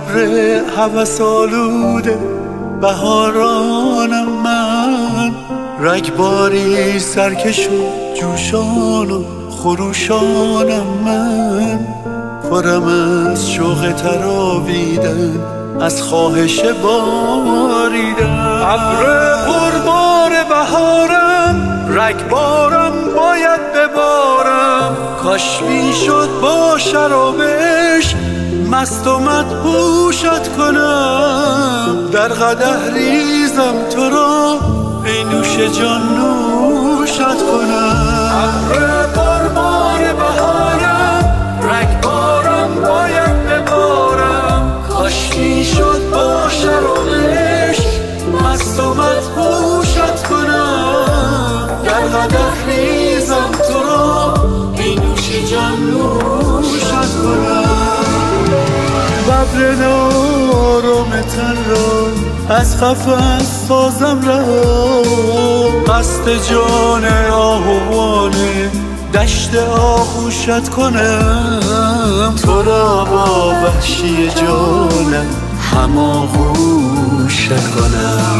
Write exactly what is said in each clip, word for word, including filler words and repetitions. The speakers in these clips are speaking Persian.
ابر هوس آلوده بهارانم من، رگباری سرکش و جوشان و خروشانم من، پرم از شوق تراویدن، از خواهش باریدن. ابر پربار بهارم، رگبارم باید ببارم، کاش میشد با شرابش مست و مدهوشت کنم. در قدح ریزم تو را ای نوش جان نوشت کنم. ابر پربار بهارم، رگبارم باید ببارم، کاش میشد با شرابش مست و مدهوشت کنم. در قدح ریزم تو را ای نوش جان نوشت کنم. ببر آرام تن را از قفس سازم رها، قصد جان آهوانه دشت آغوشت کنم. تو را با وحشی جانم هماغوشت کنم.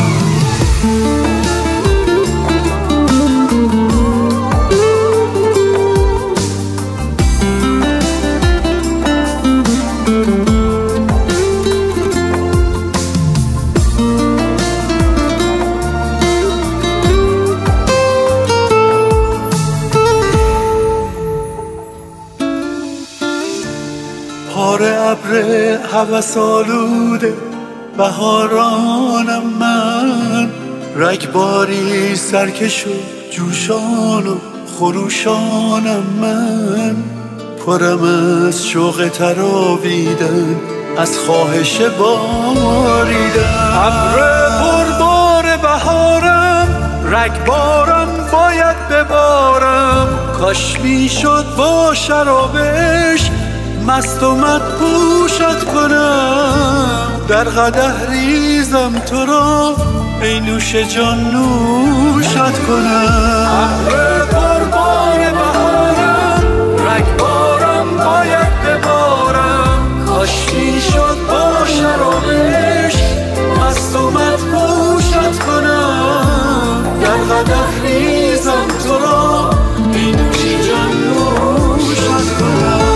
پاره ابر هوس آلوده بهارانم من، رگباری سرکش و جوشان و خروشانم من، پرم از شوق تراویدن، از خواهش باریدن. ابر پربار بهارم، رگبارم باید ببارم، کاش میشد با شرابش مست و مدهوشت کنم. در قدح ریزم تو را ای نوش جان نوشت کنم. ابر پربار بهارم، رگبارم باید ببارم، کاش میشد با شرابش مست و مدهوشت کنم. در قدح ریزم تو را ای نوش جان نوشت کنم.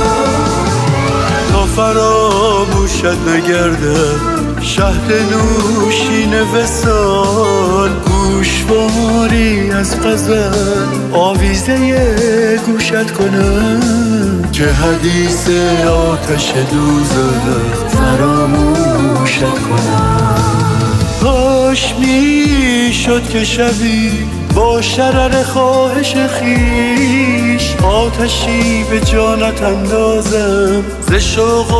فراموشت نگردد شهد نوشین وصال، گوشواری از غزل آویزه گوشت کنم. که حدیث آتش دوزخ فراموشت کنم. کاش میشد که شبی با شرر خواهش خیش آتشی به جانت اندازم، ز شوق و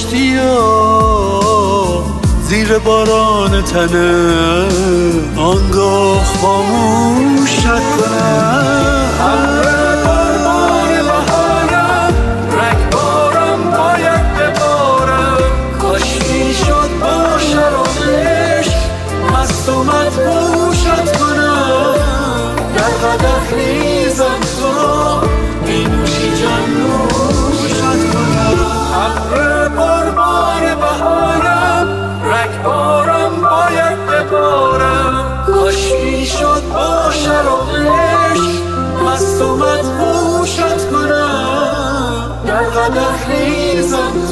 اشتیاق زیر باران تنم آنگاه خاموشت کنم. ابر پربار بهارم، رگبارم باید ببارم، کاش میشد با شرابش مست و مدهوشت کنم. در قدح ریزم تو را ای نوشی جان نوشت کنم. ابر پربار بهارم، رگبارم باید ببارم، کاش میشد با شرابش مست و مدهوشت کنم. در قدح ریزم